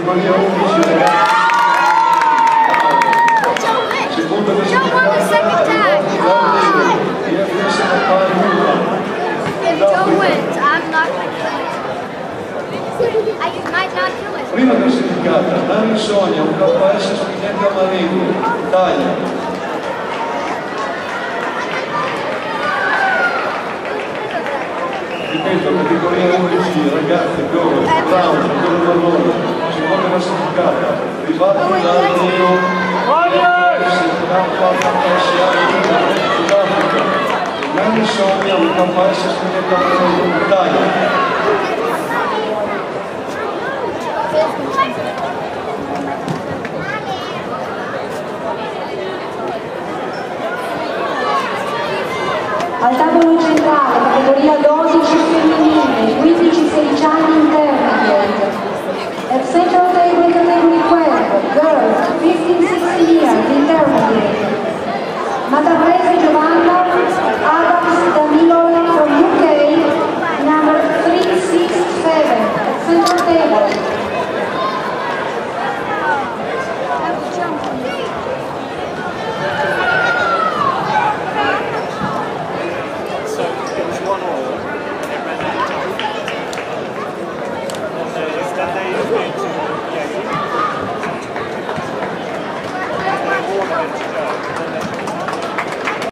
categoria 11 ragazzi. Seconda classificata IFS Papà Luca. If Joe wins, I'm not going to kill it. I might not kill it. Prima classificata Dani Sonia, un KS Spinetta Marengo, Italia. Ripeto, categoria 11, ragazzi, Goro, Brown, Goro Marrone, seconda classificata, Rivaldo Dall'Neo, Sudafrica, Dani Sonia, un KS Spinetta Marengo, Italia. Al tavolo centrale, categoria 12.